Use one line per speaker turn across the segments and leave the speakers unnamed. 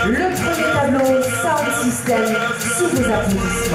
Le premier tableau Sound System sous vos applaudissements.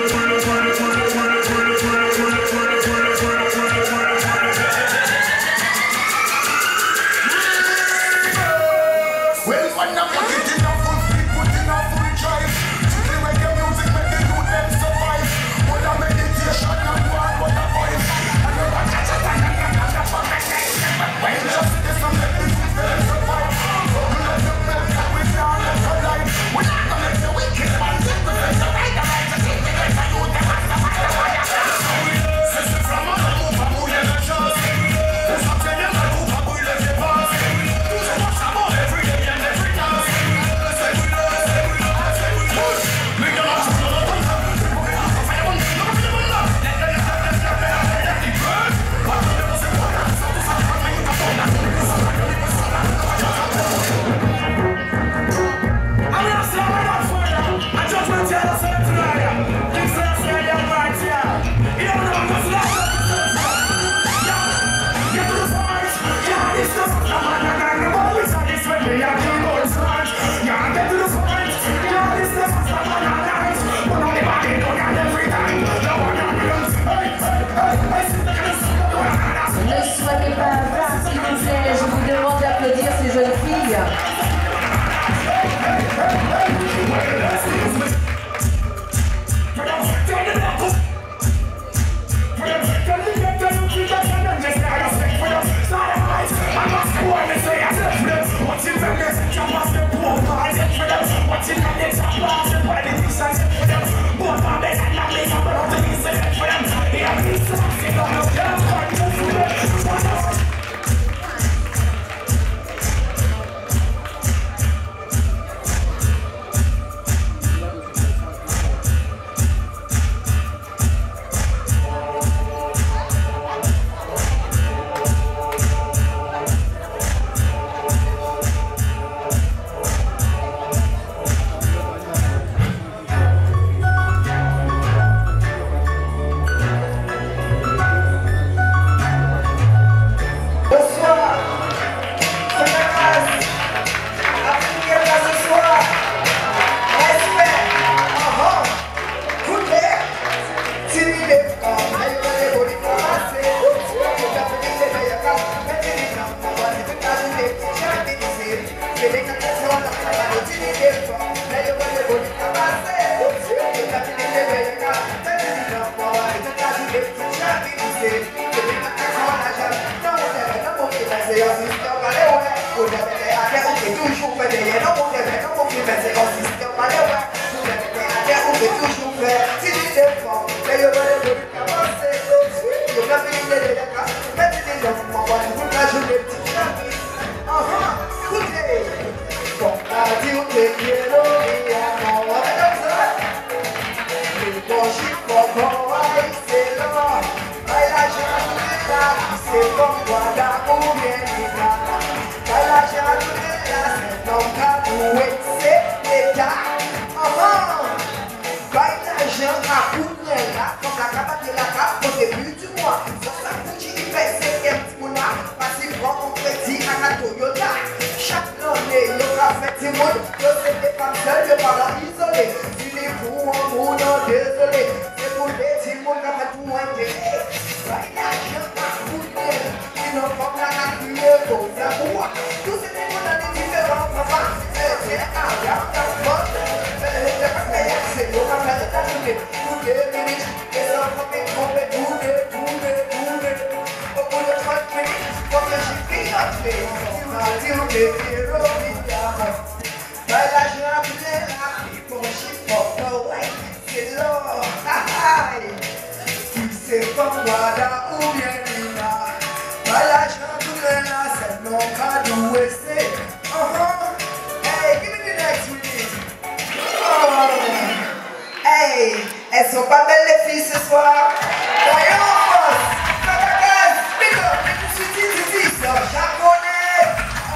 Elles sont pas belles les filles ce soir. Voyons en France. Caracas, big up, les petits japonais.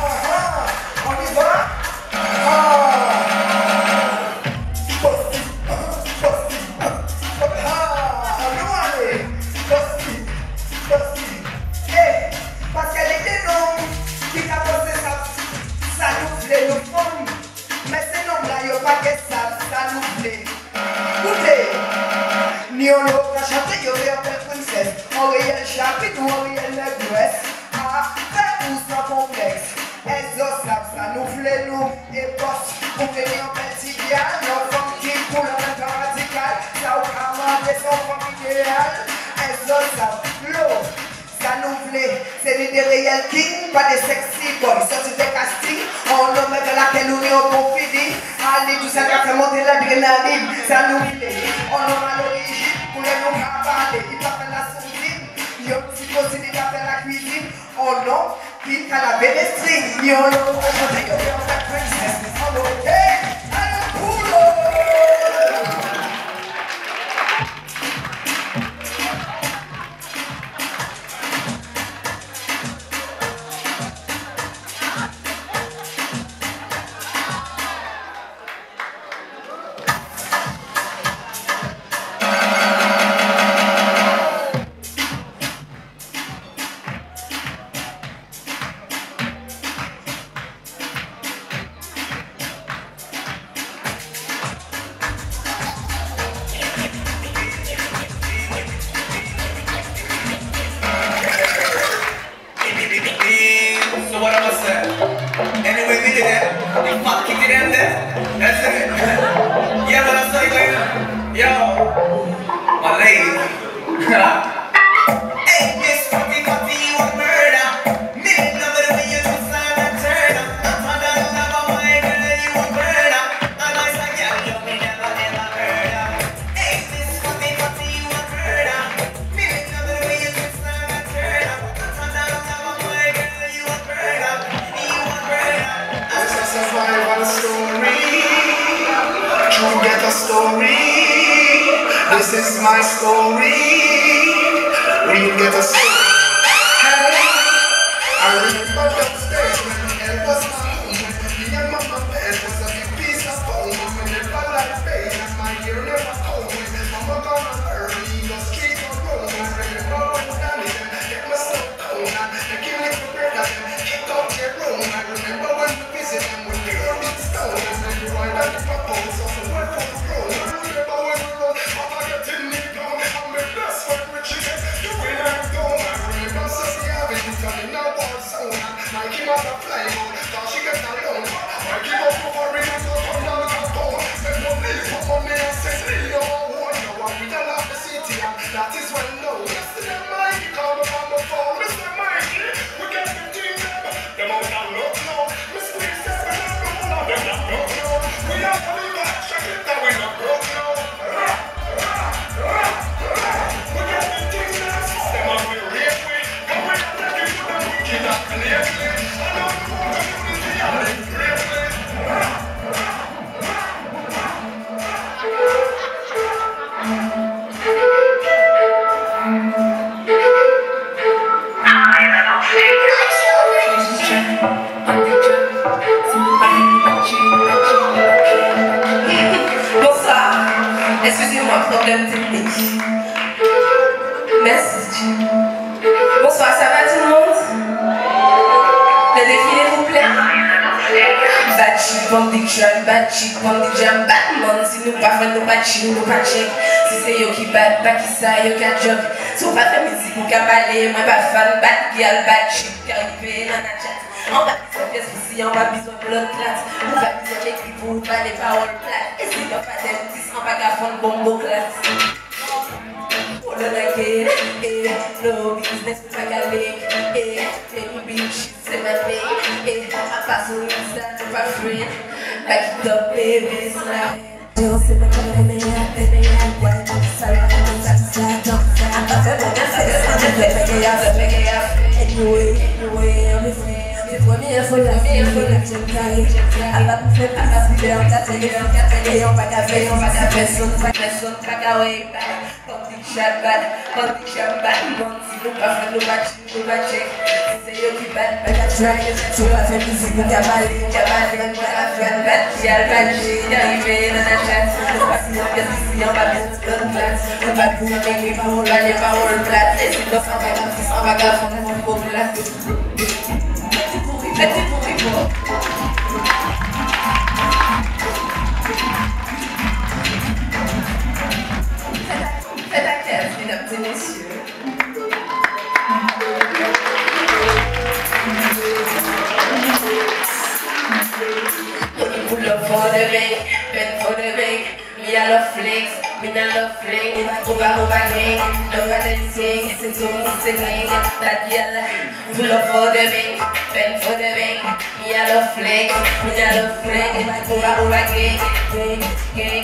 On y va. Parce qu'elle était longue, qui t'a posé ça nous plaît le fond. Mais c'est Yo look a shot yo be a princess. Oriel Chapi to Oriel Negresse. Ah, fait tout ça complexe. Esos ça nous flè nous et boss. Pour venir en petit dial, nos femmes qui coulent en temps radical. Ça ou commander son femme idéal. Esos l'eau, ça nous flè. C'est des réels king, pas des sexy boys. Sorti des castings, on nomme de laquelle nous n'y avons fini. Allez, tout ça qui fait monter l'adrénaline. Ça nous flè, on nomme à l'origine. Pour les nous caballer, il va faire la sourdine. Yo, si possible, il va faire la cuisine. Oh non, qui a la belle string. Yo, yo, je dis que c'est en fait princess. Oh non, hey, allez, poulo.
What I'ma say? Anyway, we did it. You fuck kicked it in there. That's it. Yeah, what I'm saying, yo, my lady. Hey, Miss Fatty, you a murder. Million love the way you twist and turn up. I'm a love, my girl, you a murder. And I say, yeah, you me never heard of. Hey, Miss Fatty, you a murder. Million love the way you twist and turn up. I'm a love, my girl, you a murder.
This is a survival story. You get a story. This is my story. We get a story. I remember that stage when the hell was my home. When me and mama bed was a big piece of bone. When never like pain and my ear never cold. When mama gonna early, the street was roll. I remember when Danny them get my stuff cold. And they give me the bread and them kick out their room. I remember when we visit them with the early stone. And then you ride at the propose of the world for the grown. I remember when we run, Papa getting me down. I'm the best friend with chicken. You win and go. I remember Sassy having it on in a war zone. And Mikey mother fly out, cause she get alone. Mikey go for ring and go come down and go. Spend no leave for money and say, leave your own. You want me to love the city and that is well known. Yesterday Mikey called up on the phone. Mr. Mikey, we get the team them. Them out and look now. Mr. Lee said we not go all of them not broke now. We are coming back, check it that we not broke now. We get the team them. Them out we rape we. Come we not take it to them wicked and lately. I know the whole community and they rape me.
Bonsoir, excusez-moi, problème technique. Merci. Bonsoir, ça va tout le monde? Le défilé vous plaît? Bad chick, bandit jam, Batman. Si nous pas faire nous pas chill, nous pas check. Si c'est yo qui bat, pas qui ça, yo qui a job. Si on pas faire musique ou caballer, moi pas fan, bad girl, bad chick, qui arrive dans la chat. On va besoin de soucis, on va besoin de l'autre classe. On va besoin d'équipe pour pas les paroles plates. Et si on pas d'artiste, on va qu'à fond bombo classe. Oh là là, no business, pas qu'à lick. Baby bitch, c'est ma name. À part sur Insta, t'es pas friend. Back it up, baby, c'est la haine. Yo, c'est ma caméra, ouais, ça va, ça, I'm pas fait mon affaire, je vais payer anyway, I'm a première fois la vie, j'aime carré. Elle va me faire passer en tête et on va café, personne pas qu'à way back. Quand tu chabat, mon si nous pas faire nous va check. C'est eux qui battent, pas qu'à track. Tu vas faire musique, nous caballer, on va la faire battre. Qui a le badge, d'arriver dans la chatte. On va si on vient ici, on va bien se donner place. On va plus avec les paroles plates. Et si l'offre on va qu'à fond mon beau plat. Faites pour rigoler. Faites Pull up for the bank, bend for the bank. Me I love flex, me I love fling. Over gang, love and sing. Sing to me singing. That girl. Pull up for the bank, bend for the bank. Me I love flex, me I love fling. Over gang, gang.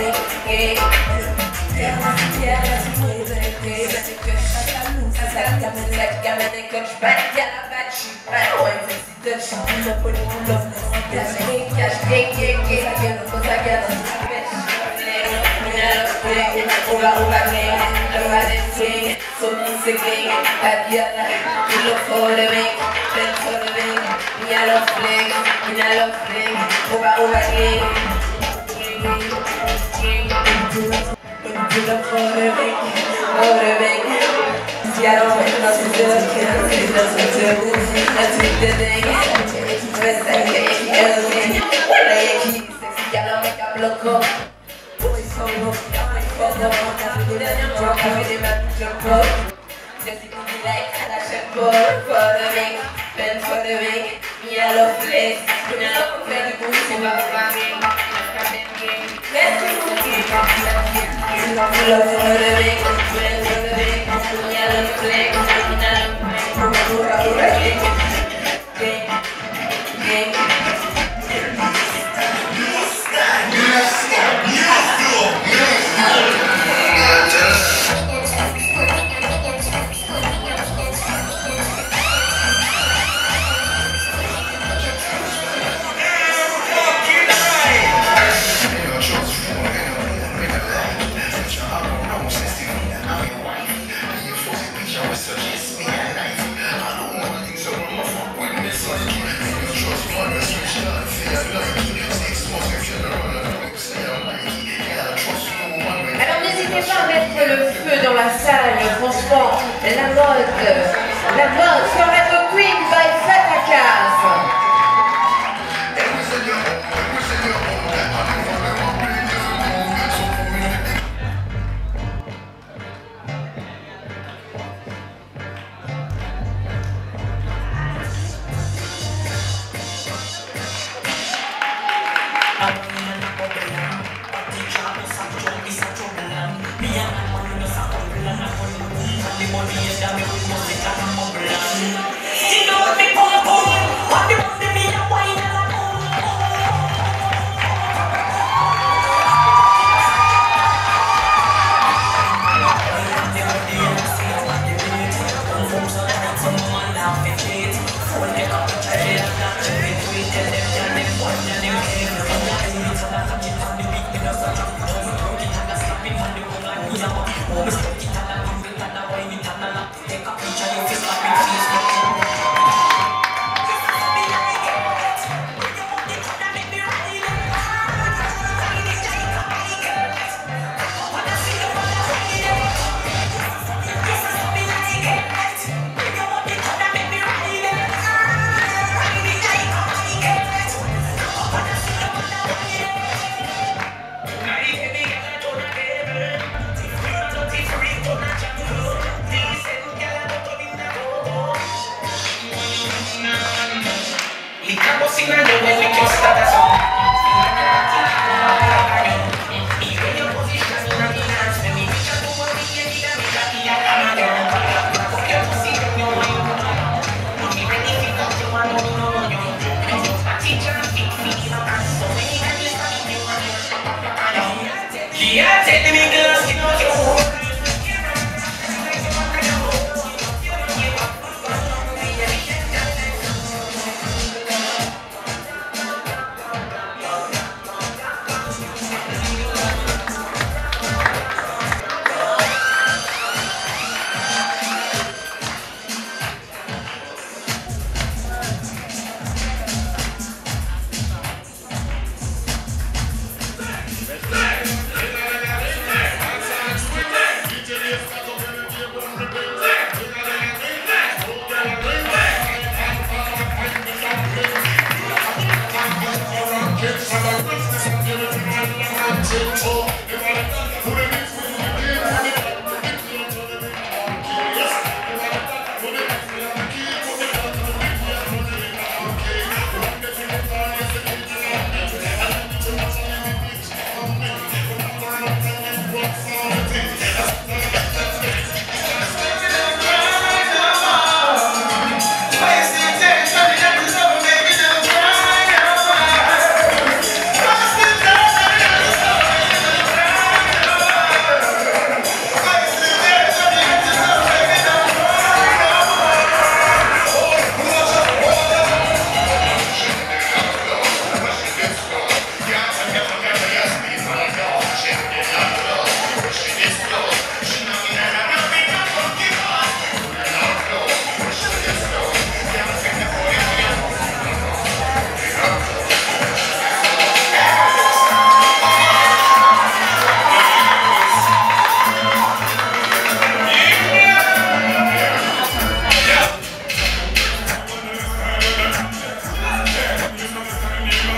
Le feu dans la salle, franchement, la mode Forever Queen by Fatakas.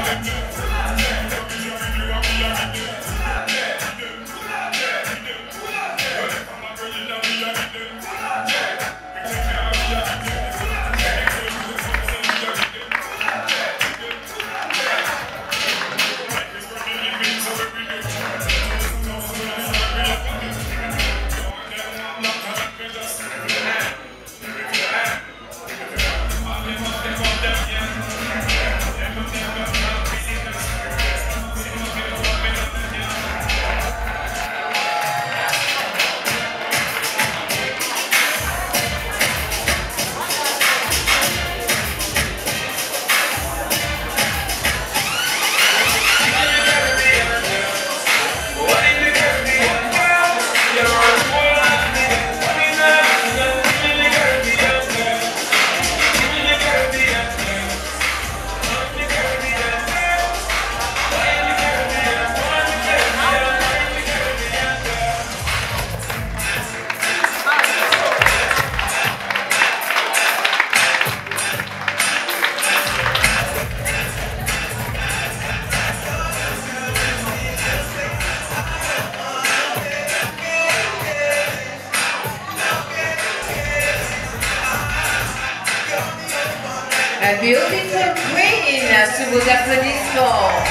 A beautiful queen sous vos applaudissements.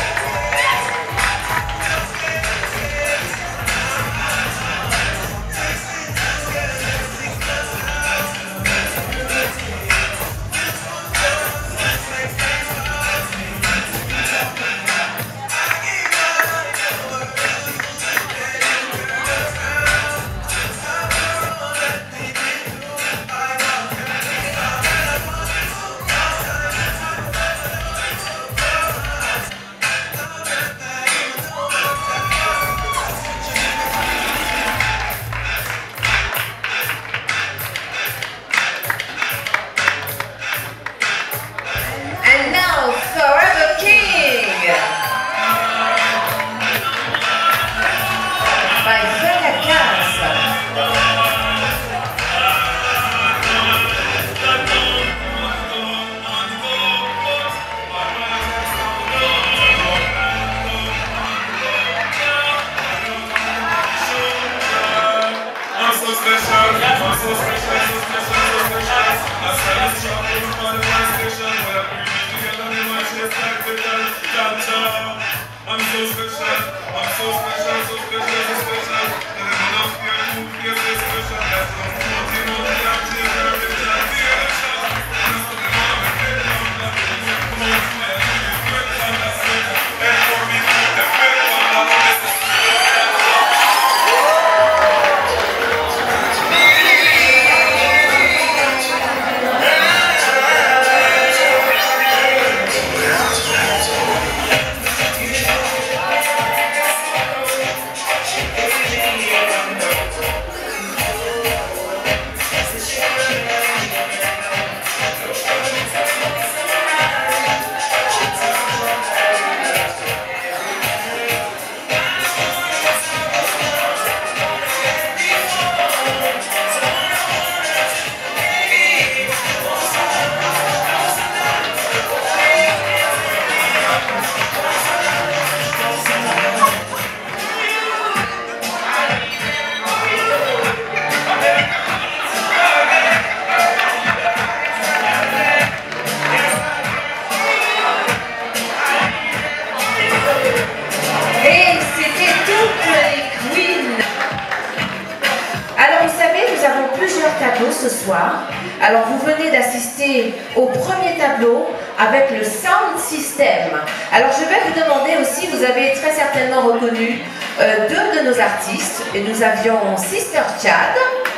Ce soir. Alors vous venez d'assister au premier tableau avec le sound system. Alors je vais vous demander aussi, vous avez très certainement reconnu deux de nos artistes, et nous avions Sister Chad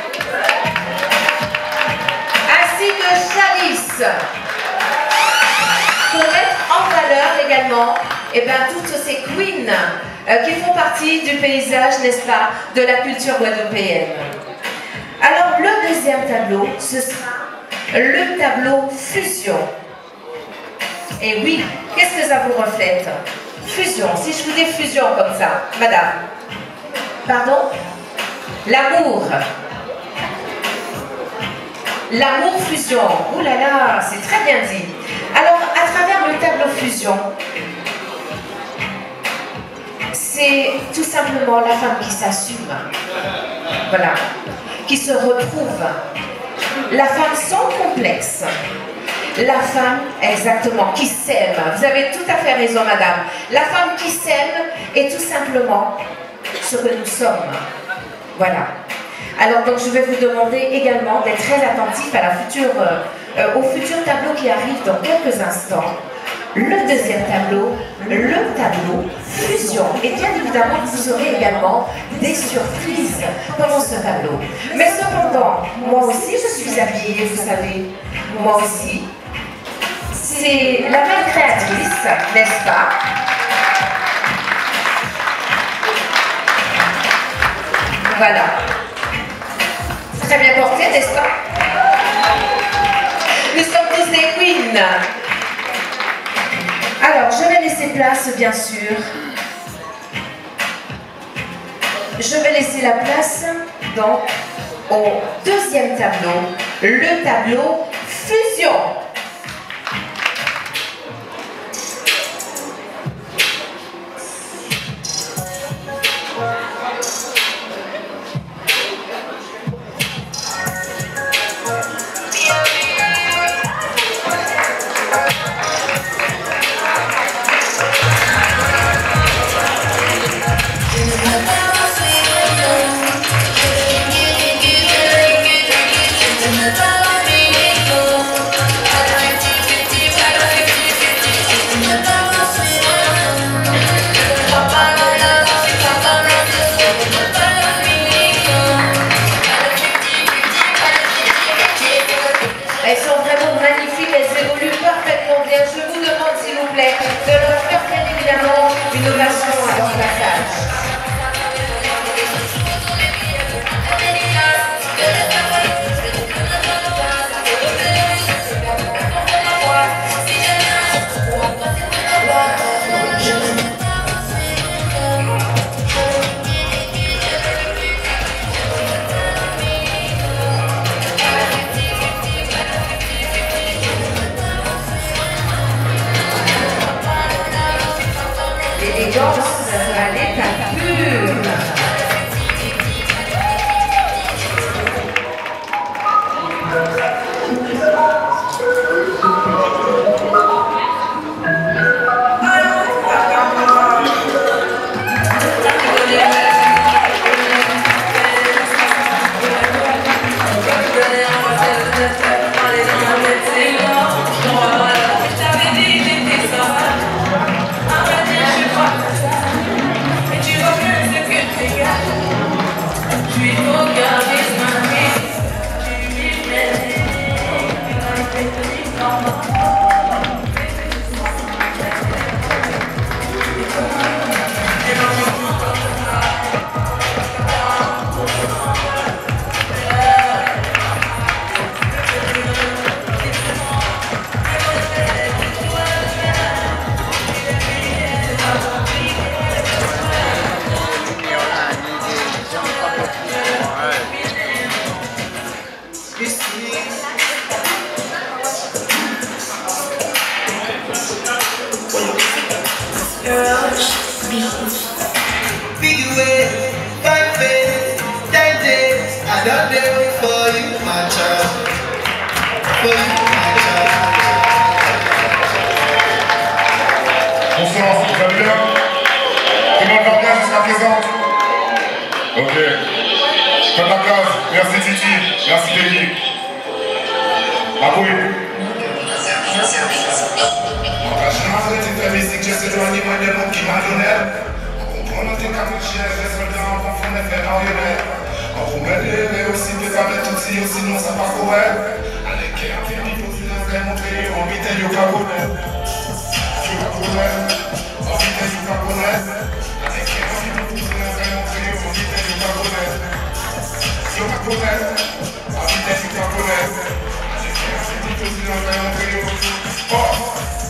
ainsi que Chalice, pour mettre en valeur également toutes ces queens qui font partie du paysage, n'est-ce pas, de la culture guadeloupéenne. Alors le deuxième tableau, ce sera le tableau fusion. Et oui, qu'est-ce que ça vous reflète? Fusion, si je vous dis fusion comme ça, madame. Pardon? L'amour. L'amour fusion. Ouh là là, c'est très bien dit. Alors, à travers le tableau fusion, c'est tout simplement la femme qui s'assume, voilà, qui se retrouve, la femme sans complexe, la femme exactement qui s'aime. Vous avez tout à fait raison, madame. La femme qui s'aime est tout simplement ce que nous sommes. Voilà. Alors donc je vais vous demander également d'être très attentif à au futur tableau qui arrive dans quelques instants. Le deuxième tableau, le tableau fusion. Et bien évidemment, vous aurez également des surprises pendant ce tableau. Mais cependant, moi aussi je suis habillée, vous savez, moi aussi. C'est la même créatrice, n'est-ce pas? Voilà. Très bien porté, n'est-ce pas? Nous sommes tous des queens. Alors, je vais laisser place, bien sûr. Je vais laisser la place, donc, au deuxième tableau, le tableau fusion. Elles sont vraiment magnifiques, elles évoluent parfaitement bien. Je vous demande s'il vous plaît de leur faire bien évidemment une ovation à leur passage. L'élégance à l'état pur.
Bonsoir, vous allez bien? Tout le monde va bien jusqu'à présent? Ok. Faites la case. Merci Titi. Merci Denis. Apouille. La génération de musique, je sais éloigner moi des mots qui m'adonnent. On comprend notre capuchère, je laisse le temps pour faire des faits marionnette. On vous met les aussi des tablettes aussi, sinon ça va courir. Allez, qui a fait un peu de temps, montrer, on vit un yoga bonnet. Yoga bonnet. On vit un yoga bonnet. Allez, qui a fait un peu de temps, montrer, on vit un yoga bonnet. Yoga bonnet. On vit un yoga bonnet. Allez, qui a fait un peu de temps, montrer, on vit un yoga bonnet.